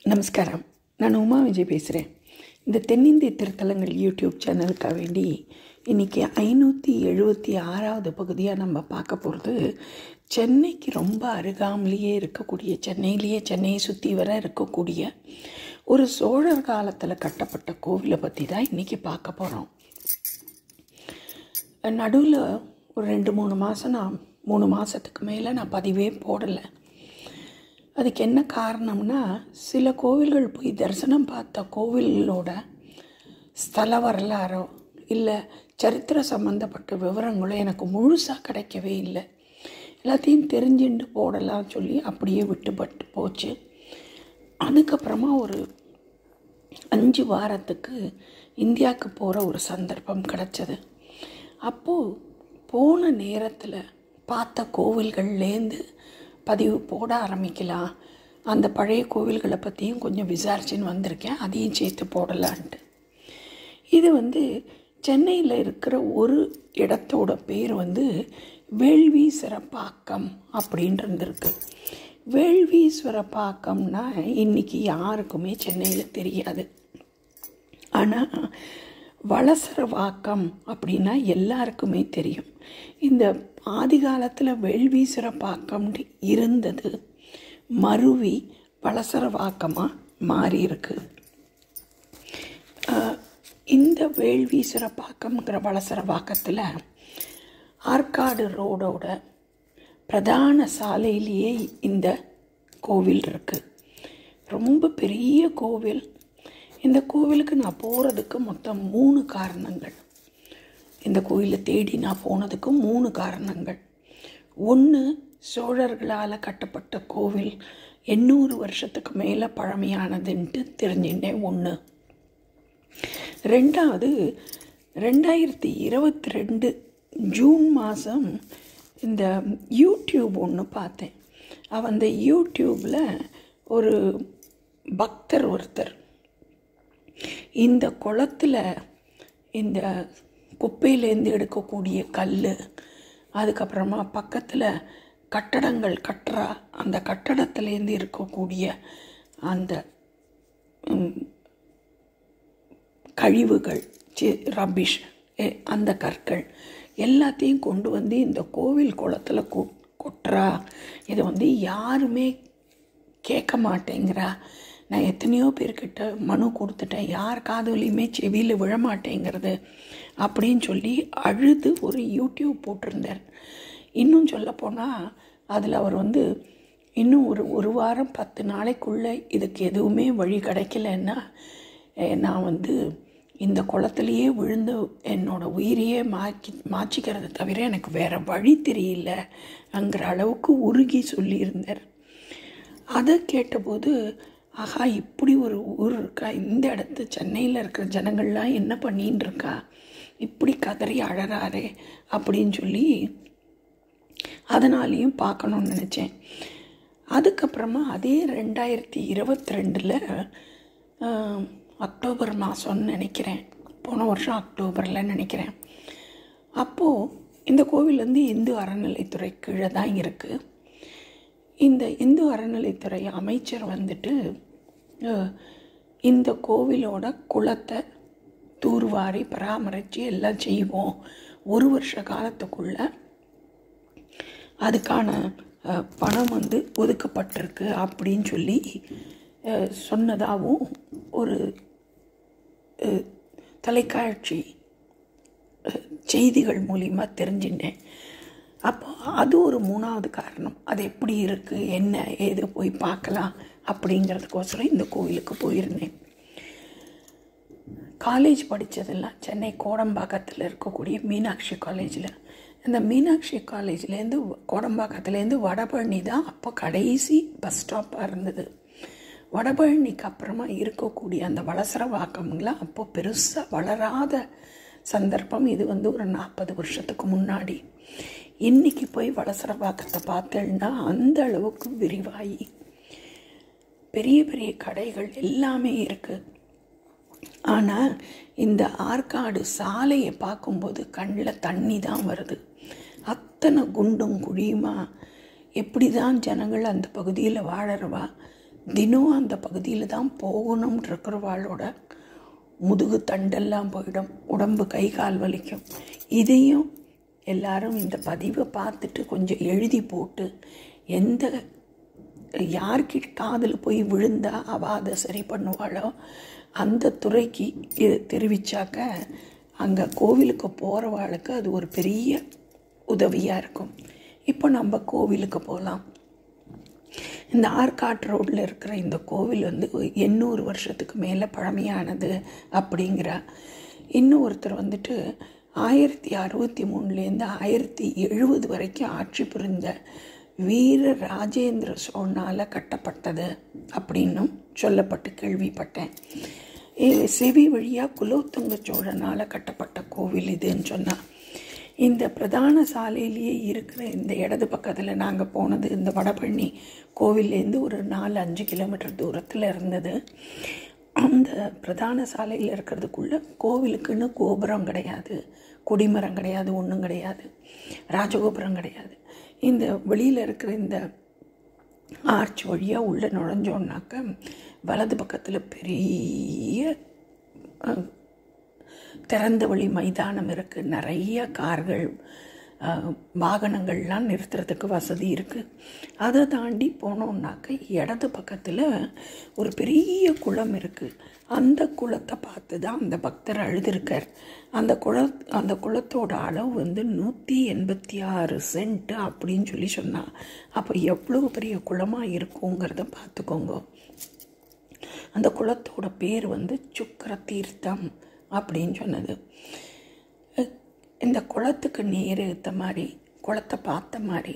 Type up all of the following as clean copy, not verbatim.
நமஸ்காரம். நான் உமா விஜய் பேசுகிறேன். இந்த தென்னிந்திய திருத்தலங்கள் யூடியூப் சேனலுக்காக வேண்டி இன்றைக்கி 576வது பகுதியாக நம்ம பார்க்க போகிறது சென்னைக்கு ரொம்ப அருகாமலேயே இருக்கக்கூடிய, சென்னையை சுற்றி வர இருக்கக்கூடிய ஒரு சோழர் காலத்தில் கட்டப்பட்ட கோவிலை பற்றி தான் இன்றைக்கி பார்க்க போகிறோம். நடுவில் ஒரு 3 மாதத்துக்கு மேலே நான் பதிவே போடலை. அதுக்கு என்ன காரணம்னா, சில கோவில்கள் போய் தரிசனம் பார்த்த கோவிலோட ஸ்தல வரலாறோ இல்லை சரித்திர சம்மந்தப்பட்ட விவரங்களோ எனக்கு முழுசாக கிடைக்கவே இல்லை. எல்லாத்தையும் தெரிஞ்சுட்டு போடலாம் சொல்லி அப்படியே விட்டுப்பட்டு போச்சு. அதுக்கப்புறமா ஒரு 5 வாரத்துக்கு இந்தியாவுக்கு போகிற ஒரு சந்தர்ப்பம் கிடச்சது. அப்போது போன நேரத்தில் பார்த்த கோவில்கள்லேருந்து பதிவு போட ஆரம்பிக்கலாம். அந்த பழைய கோவில்களை பற்றியும் கொஞ்சம் விசாரிச்சுன்னு வந்திருக்கேன், அதையும் சேர்த்து போடலான்ட்டு. இது சென்னையில் இருக்கிற ஒரு இடத்தோட பேர் வேள்வீஸ்வரப்பாக்கம் அப்படின்றது. வேள்வீஸ்வரப்பாக்கம்னா இன்றைக்கி யாருக்குமே சென்னையில் தெரியாது. ஆனால் வளசரவாக்கம் அப்படின்னா எல்லாருக்குமே தெரியும். இந்த ஆதி காலத்தில் வேள்வீஸ்வரப்பாக்கம் இருந்தது, மருவி வளசரவாக்கமாக மாறியிருக்கு. இந்த வேள்வீஸ்வரப்பாக்கம்ங்கிற வளசரவாக்கத்தில் ஆற்காடு ரோடோட பிரதான சாலையிலேயே இந்த கோவில் இருக்குது. ரொம்ப பெரிய கோவில். இந்த கோவிலுக்கு நான் போகிறதுக்கு மொத்தம் 3 காரணங்கள். இந்த கோயிலை தேடி நான் போனதுக்கு 3 காரணங்கள். 1, சோழர்களால் கட்டப்பட்ட கோவில் 800 வருஷத்துக்கு மேலே பழமையானதுன்ட்டு தெரிஞ்சுட்டேன். 1. 2வது, 2022 ஜூன் மாதம் இந்த யூடியூப் ஒன்று பார்த்தேன். அந்த யூடியூப்பில் ஒரு பக்தர் ஒருத்தர் இந்த குளத்தில் இந்த குப்பையிலேருந்து எடுக்கக்கூடிய கல், அதுக்கப்புறமா பக்கத்தில் கட்டடங்கள் கட்டுறா அந்த கட்டடத்துலேருந்து இருக்கக்கூடிய அந்த கழிவுகள், ரபிஷ், அந்த கற்கள் எல்லாத்தையும் கொண்டு இந்த கோவில் குளத்தில் கொட்டுறா. இதை யாருமே கேட்க மாட்டேங்கிறா. நான் எத்தனையோ பேர்கிட்ட மனு கொடுத்துட்டேன், யார் காதுலையுமே செவியில் விழமாட்டேங்கிறது அப்படின்னு சொல்லி அழுது ஒரு யூடியூப் போட்டிருந்தார். இன்னும் சொல்லப்போனால் அதில் அவர் இன்னும் ஒரு வாரம் 10 நாளைக்குள்ளே இதுக்கு எதுவுமே வழி கிடைக்கலன்னா நான் இந்த குளத்துலையே விழுந்து என்னோடய உயிரையே மாற்றிக்கிறது தவிர எனக்கு வேறு வழி தெரியலங்கிற அளவுக்கு உருகி சொல்லியிருந்தார். அதை கேட்டபோது, ஆஹா, இப்படி ஒரு ஊர் இருக்கா, இந்த இடத்து சென்னையில் இருக்கிற ஜனங்கள்லாம் என்ன பண்ணின்னு இருக்கா, இப்படி கதறி அழறாரே அப்படின்னு சொல்லி அதனாலேயும் பார்க்கணுன்னு நினச்சேன். அதுக்கப்புறமா அதே 2022 அக்டோபர் மாதம்னு நினைக்கிறேன், போன வருஷம் அக்டோபரில் நினைக்கிறேன். அப்போது இந்த கோவில் இந்து அறநிலைத்துறை கீழே தான் இருக்குது. இந்த இந்து அறநிலைத்துறை அமைச்சர் இந்த கோவிலோட குளத்தை தூர்வாரி பராமரித்து எல்லாம் செய்வோம், 1 வருஷ காலத்துக்குள்ள அதுக்கான பணம் ஒதுக்கப்பட்டிருக்கு அப்படின்னு சொல்லி சொன்னதாகவும் ஒரு தொலைக்காட்சி செய்திகள் மூலிமா தெரிஞ்சுட்டேன். அப்போ அது ஒரு 3வது காரணம். அது எப்படி இருக்குது, என்ன ஏது போய் பார்க்கலாம் அப்படிங்கிறதுக்கோசரம் இந்த கோவிலுக்கு போயிருந்தேன். காலேஜ் படித்ததெல்லாம் சென்னை கோடம்பாக்கத்தில் இருக்கக்கூடிய மீனாட்சி காலேஜில். இந்த மீனாட்சி காலேஜ்லேருந்து கோடம்பாக்கத்துலேருந்து வடபழனி தான் அப்போ கடைசி பஸ் ஸ்டாப்பாக இருந்தது. வடபழனிக்கு அப்புறமா இருக்கக்கூடிய அந்த வளசரவாக்கம்லாம் அப்போ பெருசாக வளராத சந்தர்ப்பம். இது ஒரு 40 வருஷத்துக்கு முன்னாடி. இன்றைக்கி போய் வளசரவாக்கத்தை பார்த்தேன்னா அந்த அளவுக்கு விரிவாகி பெரிய பெரிய கடைகள் எல்லாமே இருக்குது. ஆனால் இந்த ஆற்காடு சாலையை பார்க்கும்போது கண்ணில் தண்ணி தான் வருது. அத்தனை குண்டும் குழியுமா எப்படி தான் ஜனங்கள் அந்த பகுதியில் வாழறவா தினம் அந்த பகுதியில் தான் போகணும்னு இருக்கிறவாளோட முதுகு தண்டெல்லாம் போயிடும், உடம்பு கை கால் வலிக்கும். இதையும் எல்லாரும் இந்த பதிவை பார்த்துட்டு கொஞ்சம் எழுதி போட்டு யார்கிட்ட காதில் போய் விழுந்தா அவள் அதை சரி பண்ணுவாளோ அந்த துறைக்கு இது தெரிவித்தாக்க அங்கே கோவிலுக்கு போகிறவாளுக்கு அது ஒரு பெரிய உதவியாக இருக்கும். இப்போ நம்ம கோவிலுக்கு போகலாம். இந்த ஆற்காட் ரோட்டில் இருக்கிற இந்த கோவில் 800 வருஷத்துக்கு மேலே பழமையானது அப்படிங்கிற. இன்னும் ஒருத்தர் 1063 1070 வரைக்கும் ஆட்சி புரிந்த வீர ராஜேந்திர சோழனால் கட்டப்பட்டது அப்படின்னும் சொல்லப்பட்டு கேள்விப்பட்டேன். செவி வழியாக குலோத்துங்க சோழனால் கட்டப்பட்ட கோவில் இதுன்னு சொன்னால், இந்த பிரதான சாலையிலேயே இருக்கிற இந்த இடது பக்கத்தில் நாங்கள் போனது இந்த வடபழனி கோவில்லேருந்து ஒரு 4-5 கிலோமீட்டர் தூரத்தில் இருந்தது. அந்த பிரதான சாலையில் இருக்கிறதுக்குள்ளே கோவிலுக்குன்னு கோபுரம் கிடையாது, கொடிமரம் கிடையாது, ஒன்றும் கிடையாது, ராஜகோபுரம் கிடையாது. இந்த வெளியில் இருக்கிற இந்த ஆர்ச் வழியாக உள்ளே நுழைஞ்சோன்னாக்க வலது பக்கத்தில் பெரிய திறந்த வழி மைதானம் இருக்குது. நிறைய கார்கள் வாகனங்கள்லாம் நிறுத்துறதுக்கு வசதி இருக்குது. அதை தாண்டி போனோம்னாக்க இடது பக்கத்தில் ஒரு பெரிய குளம் இருக்குது. அந்த குளத்தை பார்த்து தான் அந்த பக்தர் அழுதுருக்கார். அந்த குளத்தோட அளவு 186 சென்ட் அப்படின்னு சொன்னான். அப்போ எவ்வளோ பெரிய குளமாக இருக்குங்கிறத பார்த்துக்கோங்க. அந்த குளத்தோட பேர் சுக்கர தீர்த்தம் அப்படின்னு சொன்னது. இந்த குளத்துக்கு நேர் எடுத்த மாதிரி, குளத்தை பார்த்த மாதிரி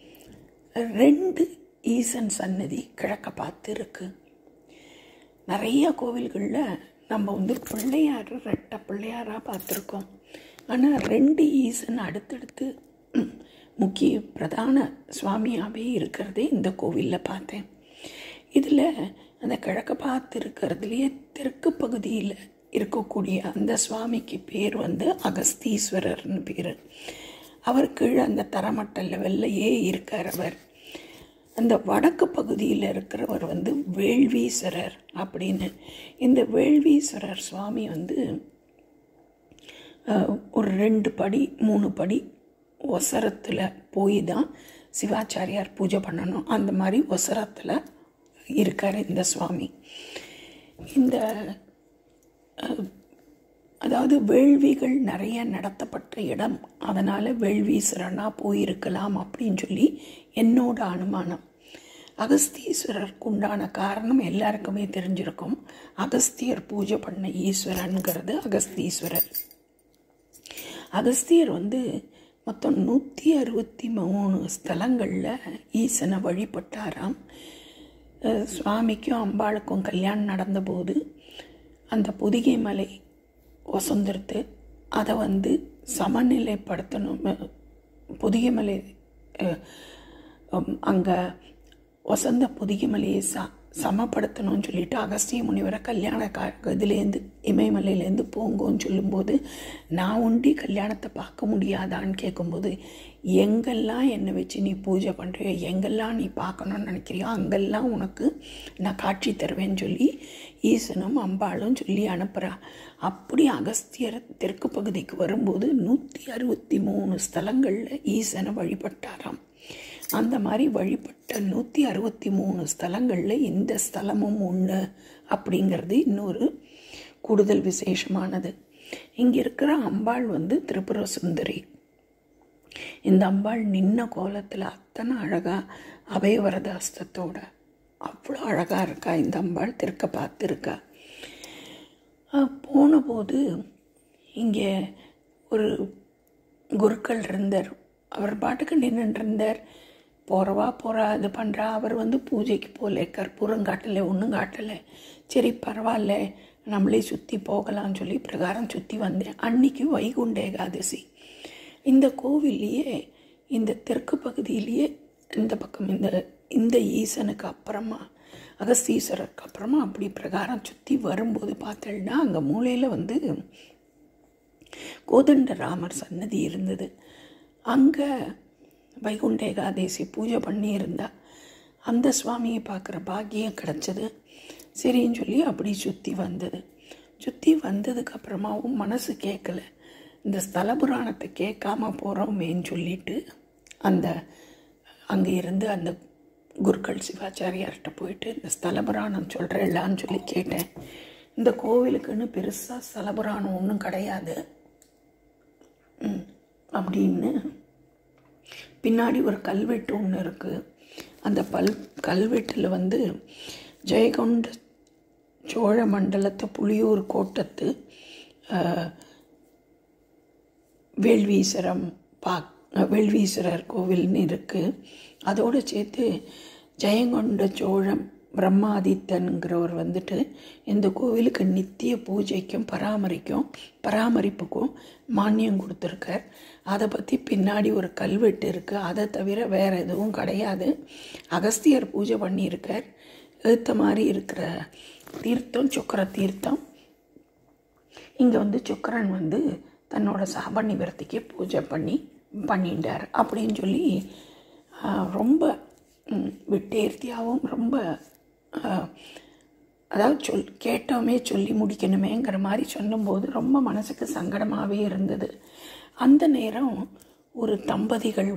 2 ஈசன் சன்னதி கிழக்க பார்த்து இருக்குது. நிறைய கோவில்களில் நம்ம பிள்ளையார் ரெட்டை பிள்ளையாராக பார்த்துருக்கோம். ஆனால் 2 ஈசன் அடுத்தடுத்து முக்கிய பிரதான சுவாமியாகவே இருக்கிறதே இந்த கோவிலில் பார்த்தேன். இதில் அந்த கிழக்க பார்த்து இருக்கிறதுலையே தெற்கு பகுதியில் இருக்கக்கூடிய அந்த சுவாமிக்கு பேர் அகஸ்தீஸ்வரர்னு பேர். அவர் கீழே அந்த தரமட்ட லெவல்லையே இருக்கார் அவர். அந்த வடக்கு பகுதியில் இருக்கிறவர் வேள்வீஸ்வரர் அப்படின்னு. இந்த வேள்வீஸ்வரர் சுவாமி ஒரு 2 படி 3 படி ஒசரத்தில் போய் தான் சிவாச்சாரியார் பூஜை பண்ணணும். அந்த மாதிரி ஒசரத்தில் இருக்கார் இந்த சுவாமி. அதாவது வேள்விகள் நிறைய நடத்தப்பட்ட இடம், அதனால் வேள்வீஸ்வரனாக போயிருக்கலாம் அப்படின்னு என்னோட அனுமானம். அகஸ்தீஸ்வரருக்கு உண்டான காரணம் எல்லாருக்குமே தெரிஞ்சிருக்கும். அகஸ்தியர் பூஜை பண்ண ஈஸ்வரனுங்கிறது அகஸ்தீஸ்வரர். அகஸ்தியர் மொத்தம் 163 ஸ்தலங்களில் ஈசனை வழிபட்டாராம். சுவாமிக்கும் அம்பாளுக்கும் கல்யாணம் நடந்தபோது அந்த பொதிகை மலை வசந்திருத்து அதை சமநிலைப்படுத்தணும். பொதிகை மலை அங்கே வசந்த பொதிகை மலையை சமப்படுத்தணும்னு சொல்லிட்டு அகஸ்திய முனிவரை கல்யாண இதுலேருந்து இமயமலையிலேருந்து போங்கன்னு சொல்லும்போது, நான் ஒண்டி கல்யாணத்தை பார்க்க முடியாதான்னு கேட்கும்போது, எங்கெல்லாம் என்னை வச்சு நீ பூஜை பண்ணுறியோ, எங்கெல்லாம் நீ பார்க்கணுன்னு நினைக்கிறியோ அங்கெல்லாம் உனக்கு நான் காட்சி தருவேன்னு சொல்லி ஈசனும் அம்பாளும் சொல்லி அனுப்புகிறா. அப்படி அகஸ்தியர் தெற்கு பகுதிக்கு வரும்போது 163 ஸ்தலங்களில் ஈசனை வழிபட்டாராம். அந்த மாதிரி வழிபட்ட 163 ஸ்தலங்களில் இந்த ஸ்தலமும் ஒன்று அப்படிங்கிறது இன்னொரு கூடுதல் விசேஷமானது. இங்கே இருக்கிற அம்பாள் திரிபுர சுந்தரி. இந்த அம்பாள் நின்ன கோலத்தில் அத்தனை அழகாக அபயவரத ஹஸ்தத்தோட அவ்வளோ அழகாக இருக்கா. இந்த அம்பாள் தெற்க பார்த்துருக்கா. போன போது இங்கே ஒரு குருக்கள் இருந்தார். அவர் பாட்டுக்கு நின்றுட்டு இருந்தார். போகிறா இது பண்ணுறா. அவர் பூஜைக்கு போகல, கற்பூரம் காட்டலை, ஒன்றும் காட்டலை. சரி பரவாயில்ல, நம்மளே சுற்றி போகலான்னு சொல்லி பிரகாரம் சுற்றி வந்தேன். அன்றைக்கி வைகுண்ட ஏகாதசி. இந்த கோவில்லையே இந்த தெற்கு பகுதியிலேயே இந்த பக்கம் இந்த ஈசனுக்கு அப்புறமா அகஸ்தீஸ்வரருக்கு அப்புறமா அப்படி பிரகாரம் சுற்றி வரும்போது பார்த்தேன்னா அங்கே மூலையில் கோதண்ட ராமர் சன்னதி இருந்தது. அங்கே வைகுண்ட ஏகாதசி பூஜை பண்ணியிருந்தா. அந்த சுவாமியை பார்க்குற பாக்கியம் கிடச்சிது. சரின்னு சொல்லி அப்படி சுற்றி வந்தது. சுற்றி வந்ததுக்கப்புறமாவும் மனசு கேட்கல. இந்த ஸ்தல புராணத்தை கேட்காம போகிறோமேன்னு சொல்லிட்டு அங்கே இருந்து அந்த குருக்கள் சிவாச்சாரியார்கிட்ட போயிட்டு இந்த ஸ்தல புராணம் சொல்கிறேன்லான்னு சொல்லி கேட்டேன். இந்த கோவிலுக்குன்னு பெருசாக ஸ்தல புராணம் ஒன்றும் கிடையாது அப்படின்னு. பின்னாடி ஒரு கல்வெட்டு ஒன்று இருக்குது. அந்த கல்வெட்டில் ஜெயகொண்ட சோழ மண்டலத்து புலியூர் கோட்டத்து வேள்வீஸ்வரர் கோவில்னு இருக்குது. அதோடு சேர்த்து ஜெயங்கொண்ட சோழம் பிரம்மாதித்தன்கிறவர் இந்த கோவிலுக்கு நித்திய பூஜைக்கும் பராமரிப்புக்கும் மானியம் கொடுத்துருக்கார். அதை பற்றி பின்னாடி ஒரு கல்வெட்டு இருக்குது. அதை தவிர வேறு எதுவும் கிடையாது. அகஸ்தியர் பூஜை பண்ணியிருக்கார். ஏற்ற மாதிரி இருக்கிற தீர்த்தம் சுக்கர தீர்த்தம். இங்கே சுக்கரன் தன்னோட சாப நிவர்த்திக்கு பூஜை பண்ணிட்டார் அப்படின்னு சொல்லி ரொம்ப விட்டேர்த்தியாகவும் ரொம்ப அதாவது கேட்டோமே சொல்லி முடிக்கணுமேங்கிற மாதிரி சொல்லும்போது ரொம்ப மனசுக்கு சங்கடமாகவே இருந்தது. அந்த நேரம் ஒரு தம்பதிகள்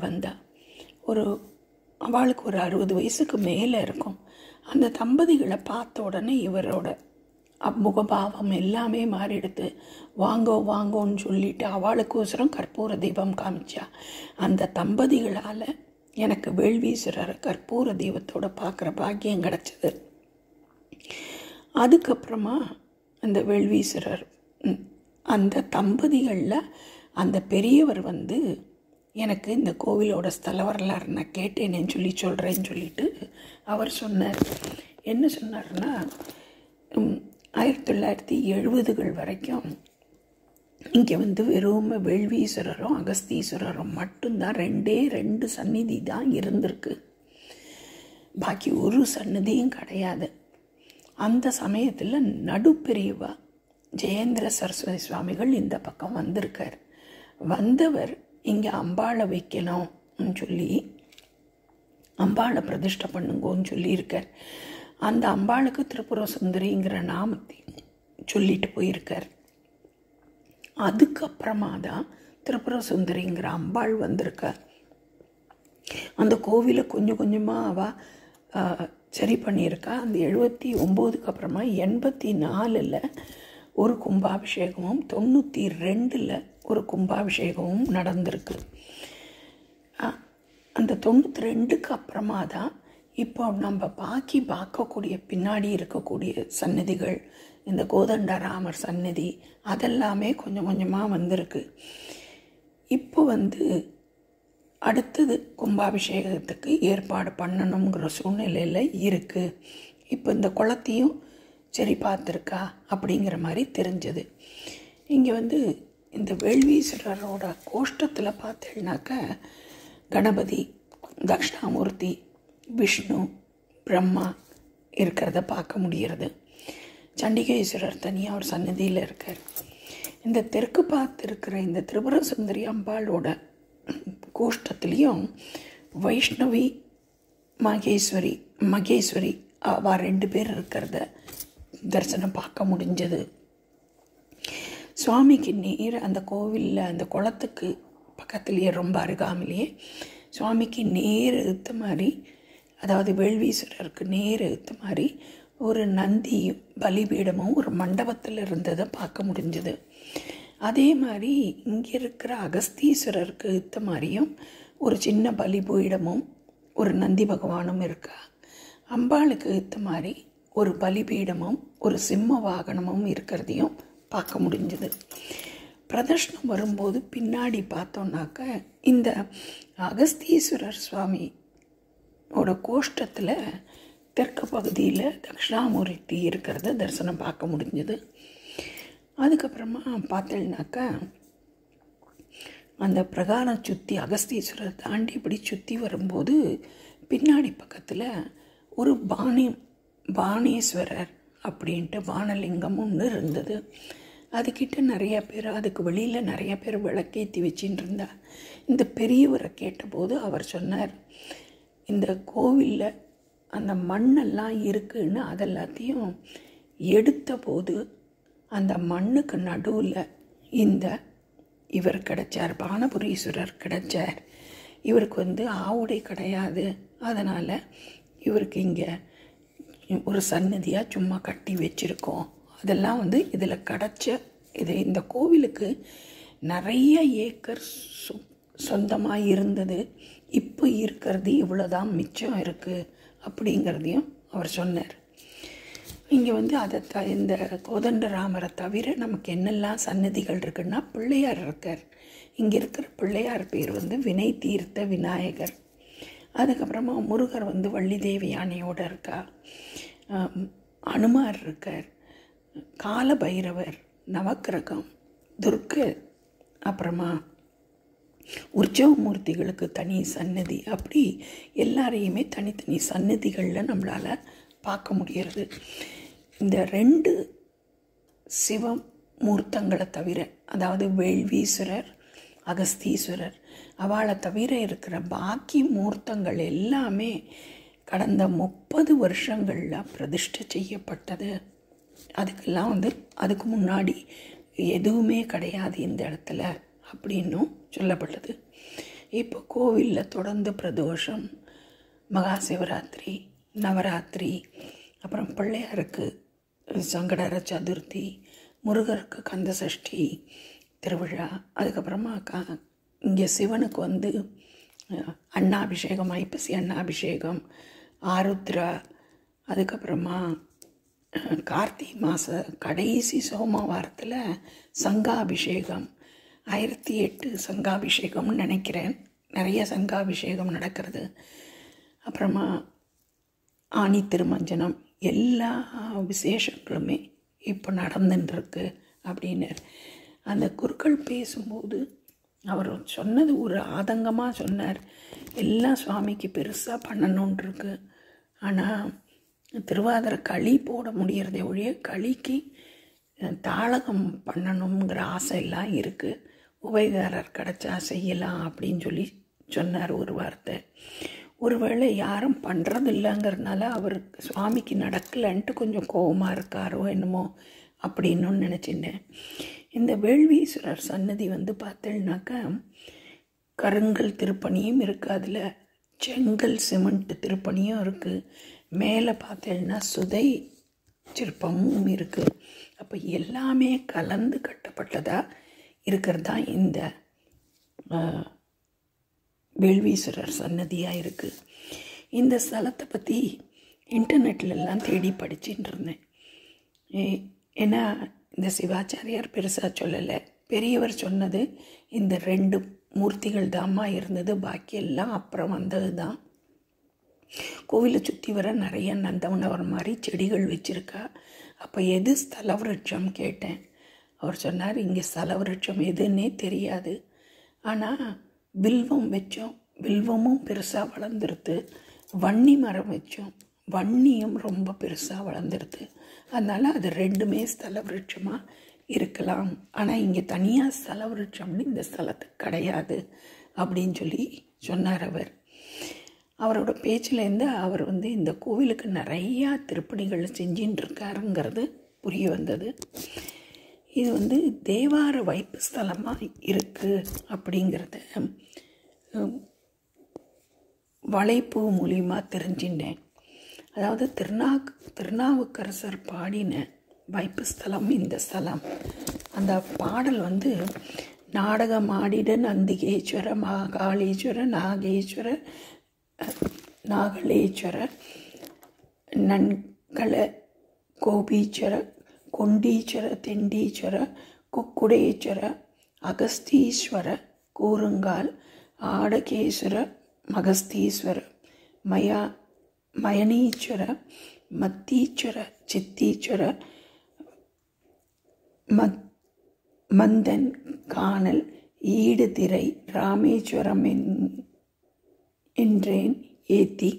அவளுக்கு ஒரு 60 வயசுக்கு மேலே இருக்கும். அந்த தம்பதிகளை பார்த்த உடனே இவரோட முகபாவம் எல்லாமே மாறிடுது. வாங்கோன்னு சொல்லிட்டு அவளுக்கோசரம் கற்பூர தீபம் காமிச்சா. அந்த தம்பதிகளால் எனக்கு வேள்வீஸ்வரரை கற்பூர தீபத்தோடு பார்க்குற பாக்கியம் கிடச்சிது. அதுக்கப்புறமா அந்த வேள்வீஸ்வரர் அந்த தம்பதிகளில் அந்த பெரியவர் எனக்கு இந்த கோவிலோட ஸ்தல வரலாறு நான் கேட்டேனேன்னு சொல்கிறேன்னு சொல்லிட்டு அவர் சொன்னார். என்ன சொன்னார்னா, 1970கள் வரைக்கும் இங்கே வெறும் வேள்வீஸ்வரரும் அகஸ்தீஸ்வரரும் மட்டும்தான் 2 சந்நிதி தான் இருந்திருக்கு. பாக்கி ஒரு சன்னதியும் கிடையாது. அந்த சமயத்தில் நடுப்பெரியவா ஜெயேந்திர சரஸ்வதி சுவாமிகள் இந்த பக்கம் வந்திருக்கார். வந்தவர் இங்கே அம்பாளை வைக்கணும்னு சொல்லி அம்பாளை பிரதிஷ்டை பண்ணுங்கன்னு சொல்லியிருக்கார். அந்த அம்பாளுக்கு திரிபுர சுந்தரிங்கிற நாமத்தை சொல்லிட்டு போயிருக்கார். அதுக்கப்புறமா தான் திரிபுர சுந்தரிங்கிற அம்பாள் வந்திருக்கார். அந்த கோவிலை கொஞ்சம் கொஞ்சமாக அவள் சரி பண்ணியிருக்கா. அந்த 79க்கு அப்புறமா 84ல் ஒரு கும்பாபிஷேகமும் 92ல் ஒரு கும்பாபிஷேகமும் நடந்திருக்கு. அந்த 92க்கு அப்புறமா தான் இப்போ நம்ம பார்க்கக்கூடிய பின்னாடி இருக்கக்கூடிய சன்னதிகள், இந்த கோதண்டராமர் சன்னதி அதெல்லாமே கொஞ்சம் கொஞ்சமாக வந்திருக்கு. இப்போ அடுத்தது கும்பாபிஷேகத்துக்கு ஏற்பாடு பண்ணணுங்கிற சூழ்நிலையில் இருக்குது. இப்போ இந்த குளத்தையும் சரி பார்த்துருக்கா அப்படிங்கிற மாதிரி தெரிஞ்சது. இங்கே இந்த வேள்வீஸ்வரரோட கோஷ்டத்தில் பார்த்தீங்கன்னாக்க கணபதி, தக்ஷணாமூர்த்தி, விஷ்ணு, பிரம்மா இருக்கிறத பார்க்க முடிகிறது. சண்டிகேஸ்வரர் தனியாக ஒரு சன்னதியில் இருக்கார். இந்த தெற்கு பார்த்து இருக்கிற இந்த திரிபுர சுந்தரி அம்பாளோட கோஷ்டத்துலேயும் வைஷ்ணவி, மகேஸ்வரி அவ 2 பேர் இருக்கிறத தரிசனம் பார்க்க முடிஞ்சது. சுவாமிக்கு நேர் அந்த கோவிலில் அந்த குளத்துக்கு பக்கத்துலேயே ரொம்ப அருகாமலேயே சுவாமிக்கு நேர் எடுத்த மாதிரி, அதாவது வேள்வீஸ்வரருக்கு நேர் எடுத்த மாதிரி ஒரு நந்தியும் பலிபீடமும் ஒரு மண்டபத்தில் இருந்ததை பார்க்க முடிஞ்சது. அதே மாதிரி இங்கே இருக்கிற அகஸ்தீஸ்வரருக்கு எடுத்த மாதிரியும் ஒரு சின்ன பலிபீடமும் ஒரு நந்தி பகவானும் இருக்கா. அம்பாளுக்கு எடுத்த மாதிரி ஒரு பலிபீடமும் ஒரு சிம்ம வாகனமும் இருக்கிறதையும் பார்க்க முடிஞ்சது. பிரதர்ஷனம் வரும்போது பின்னாடி பார்த்தோன்னாக்க இந்த அகஸ்தீஸ்வரர் சுவாமியோட கோஷ்டத்தில் தெற்கு பகுதியில் தக்ஷணாமூர்த்தி இருக்கிறத தரிசனம் பார்க்க முடிஞ்சது. அதுக்கப்புறமா பார்த்தேன்னாக்கா அந்த பிரகாரம் சுற்றி அகஸ்தீஸ்வரர் தாண்டி இப்படி சுற்றி வரும்போது பின்னாடி பக்கத்தில் ஒரு பாணேஸ்வரர் அப்படின்ட்டு பானலிங்கம் ஒன்று இருந்தது. அதுக்கிட்ட நிறைய பேர், அதுக்கு வெளியில் நிறைய பேர் விளக்கேற்றி வச்சுட்டு இருந்தார். இந்த பெரியவரை கேட்டபோது அவர் சொன்னார், இந்த கோவிலில் அந்த மண்ணெல்லாம் இருக்குன்னு அதெல்லாத்தையும் எடுத்த போது அந்த மண்ணுக்கு நடுவில் இந்த இவர் கிடைச்சார், பானபுரீஸ்வரர் கிடைச்சார். இவருக்கு ஆவுடை கிடையாது, அதனால் இவருக்கு இங்கே ஒரு சன்னதியாக சும்மா கட்டி வச்சுருக்கோம். அதெல்லாம் இதில் கிடச்ச இந்த கோவிலுக்கு நிறைய ஏக்கர் சொந்தமாக இருந்தது. இப்போ இருக்கிறது இவ்வளோதான் மிச்சம் இருக்குது அப்படிங்கிறதையும் அவர் சொன்னார். இங்கே அதை இந்த கோதண்டராமரை தவிர நமக்கு என்னெல்லாம் சன்னதிகள் இருக்குன்னா, பிள்ளையார் இருக்கார். இங்கே இருக்கிற பிள்ளையார் பேர் வினை தீர்த்த விநாயகர். அதுக்கப்புறமா முருகர் வள்ளி தேவி யானையோடு இருக்கா. அனுமார் இருக்கார், கால பைரவர், நவக்கிரகம், துர்க்கர், அப்புறமா உற்சவ மூர்த்திகளுக்கு தனி சன்னதி. அப்படி எல்லாரையுமே தனித்தனி சன்னதிகளில் நம்மளால் பார்க்க முடிகிறது. இந்த 2 சிவமூர்த்தங்களை தவிர, அதாவது வேள்வீஸ்வரர், அகஸ்தீஸ்வரர், அவளை தவிர இருக்கிற பாக்கி மூர்த்தங்கள் எல்லாமே கடந்த 30 வருஷங்களில் பிரதிஷ்டை செய்யப்பட்டது. அதுக்கெல்லாம் அதுக்கு முன்னாடி எதுவுமே கிடையாது இந்த இடத்துல அப்படின்னும் சொல்லப்பட்டது. இப்போ கோவிலில் தொடர்ந்து பிரதோஷம், மகா சிவராத்திரி, நவராத்திரி, அப்புறம் பிள்ளையாருக்கு சங்கடர சதுர்த்தி, முருகருக்கு கந்த சஷ்டி திருவிழா, அதுக்கப்புறமா இங்கே சிவனுக்கு அன்னாபிஷேகம், ஐப்பசி அன்னாபிஷேகம், ஆருத்ரா, அதுக்கப்புறமா கார்த்திகை மாத கடைசி சோமவாரத்தில் சங்காபிஷேகம், 1008 சங்காபிஷேகம்னு நினைக்கிறேன். நிறைய சங்காபிஷேகம் நடக்கிறது. அப்புறமா ஆனி திருமஞ்சனம், எல்லா விசேஷங்களுமே இப்போ நடந்துட்டுருக்கு அப்படின்னு அந்த குருக்கள் பேசும்போது அவர் சொன்னது ஒரு ஆதங்கமாக சொன்னார். எல்லாம் சுவாமிக்கு பெருசாக பண்ணணுன்ருக்கு, ஆனால் திருவாதிரை களி போட முடியறதே ஒழிய களிக்கு தாளகம் பண்ணணுங்கிற ஆசை எல்லாம் இருக்குது. உபயதாரர் கிடச்சா செய்யலாம் அப்படின்னு சொன்னார் ஒரு வார்த்தை. ஒருவேளை யாரும் பண்ணுறது இல்லைங்கிறதுனால அவருக்கு சுவாமிக்கு நடக்கலைன்ட்டு கொஞ்சம் கோபமாக இருக்காரோ என்னமோ அப்படின்னு நினச்சிட்டேன். இந்த வேள்வீஸ்வரர் சன்னதி பார்த்தேன்னாக்கா கருங்கல் திருப்பணியும் இருக்குது, அதில் செங்கல் சிமெண்ட் திருப்பணியும் இருக்குது, மேலே பார்த்தேன்னா சுதை சிற்பமும் இருக்குது. அப்போ எல்லாமே கலந்து கட்டப்பட்டதாக இருக்கிறது தான் இந்த வேள்வீஸ்வரர் சன்னதியாக இருக்குது. இந்த ஸ்தலத்தை பற்றி இன்டர்நெட்லெல்லாம் தேடி படிச்சுட்டு இருந்தேன். ஏன்னா இந்த சிவாச்சாரியார் பெருசாக சொல்லலை. பெரியவர் சொன்னது இந்த 2 மூர்த்திகள் தாம்மா இருந்தது, பாக்கி எல்லாம் அப்புறம் வந்தது தான். கோவிலை சுற்றி வர நிறைய நந்தவனவர் மாதிரி செடிகள் வச்சுருக்கா. அப்போ எது ஸ்தல விருட்சம் கேட்டேன். அவர் சொன்னார், இங்கே ஸ்தல விருட்சம் எதுன்னே தெரியாது, ஆனால் வில்வம் வச்சோம், வில்வமும் பெருசாக வளர்ந்துருது. வன்னி மரம் வச்சோம், வன்னியும் ரொம்ப பெருசாக வளர்ந்துருது. அதனால் அது 2மே ஸ்தல விருட்சமாக இருக்கலாம். ஆனால் இங்கே தனியாக ஸ்தல விருட்சம்னு இந்த ஸ்தலத்துக்கு கிடையாது அப்படின்னு சொன்னார் அவர். அவரோட பேச்சிலேருந்து அவர் இந்த கோவிலுக்கு நிறையா திருப்பணிகள் செஞ்சின்னு இருக்காருங்கிறது புரிய வந்தது. இது தேவார வைப்பு ஸ்தலமாக இருக்குது அப்படிங்கிறத வளைப்பு மூலியமாக தெரிஞ்சின்றேன். அதாவது திருநாவுக்கரசர் பாடின வைப்பு ஸ்தலம் இந்த ஸ்தலம். அந்த பாடல் நாடகமாடிட நந்திகேஸ்வர, மகாகாளீஸ்வர, நாகேஸ்வர, நாகலேஸ்வர, நன்கல கோபீஸ்வர, கொண்டீஸ்வர, தெண்டீஸ்வர, குக்குடேஸ்வர, அகஸ்தீஸ்வர, கூறுங்கால், ஆடகேஸ்வர, மகஸ்தீஸ்வர, மயனீஸ்வர, மத்தீஸ்வர, சித்தீஸ்வர, மந்தன், காணல், ஈடுதிரை, ராமேஸ்வரம் என்றேன் ஏத்தி,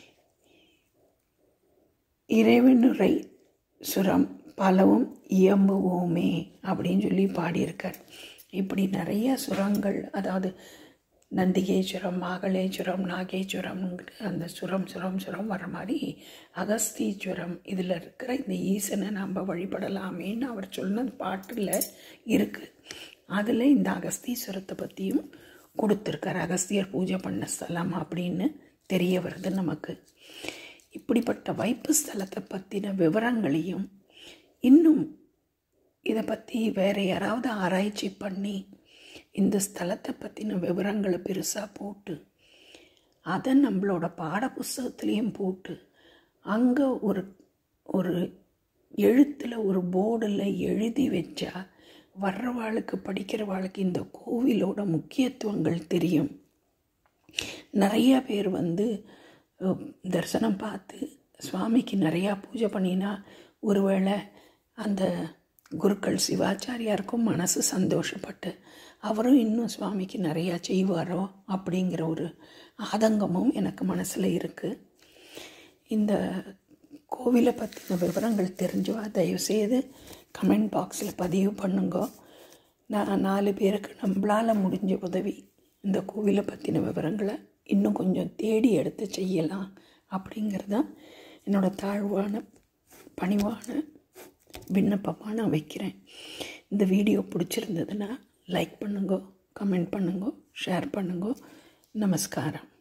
இறைவனுரை சுரம் பலவும் இயம்புவோமே அப்படின்னு பாடியிருக்கார். இப்படி நிறைய சுரங்கள், அதாவது நந்திகேஸ்வரம், மாகளேஸ்வரம், நாகேஸ்வரம், அந்த சுரம் வர மாதிரி அகஸ்தீஸ்வரம் இதில் இருக்கிற இந்த ஈசனை நம்ம வழிபடலாமேன்னு அவர் சொன்ன பாட்டில் இருக்குது. அதில் இந்த அகஸ்தீஸ்வரத்தை பற்றியும் கொடுத்துருக்கார். அகஸ்தியர் பூஜை பண்ண ஸ்தலம் அப்படின்னு தெரிய வருது நமக்கு. இப்படிப்பட்ட வைப்பு ஸ்தலத்தை பற்றின விவரங்களையும் இன்னும் இதை பற்றி வேறு யாராவது ஆராய்ச்சி பண்ணி இந்த ஸ்தலத்தை பற்றின விவரங்களை பெருசாக போட்டு அதை நம்மளோட பாட புஸ்தகத்துலேயும் போட்டு அங்கே ஒரு எழுத்தில் ஒரு போர்டில் எழுதி வச்சா வர்றவாளுக்கு படிக்கிறவாளுக்கு இந்த கோவிலோட முக்கியத்துவங்கள் தெரியும். நிறைய பேர் தரிசனம் பார்த்து சுவாமிக்கு நிறையா பூஜை பண்ணினா ஒருவேளை அந்த குருக்கள் சிவாச்சாரியாருக்கும் மனசு சந்தோஷப்பட்டு அவரும் இன்னும் சுவாமிக்கு நிறையா செய்வாரோ அப்படிங்கிற ஒரு ஆதங்கமும் எனக்கு மனசில் இருக்குது. இந்த கோவிலை பற்றின விவரங்கள் தெரிஞ்சவா தயவுசெய்து கமெண்ட் பாக்ஸில் பதிவு பண்ணுங்க. நான் 4 பேருக்கு நம்மளால் முடிஞ்ச உதவி இந்த கோவிலை பற்றின விவரங்களை இன்னும் கொஞ்சம் தேடி எடுத்து செய்யலாம் அப்படிங்கிறதான் என்னோடய தாழ்வான பணிவான விண்ணப்பமாக நான் வைக்கிறேன். இந்த வீடியோ பிடிச்சிருந்ததுன்னா லைக் பண்ணுங்க, கமெண்ட் பண்ணுங்க, ஷேர் பண்ணுங்க. நமஸ்காரம்.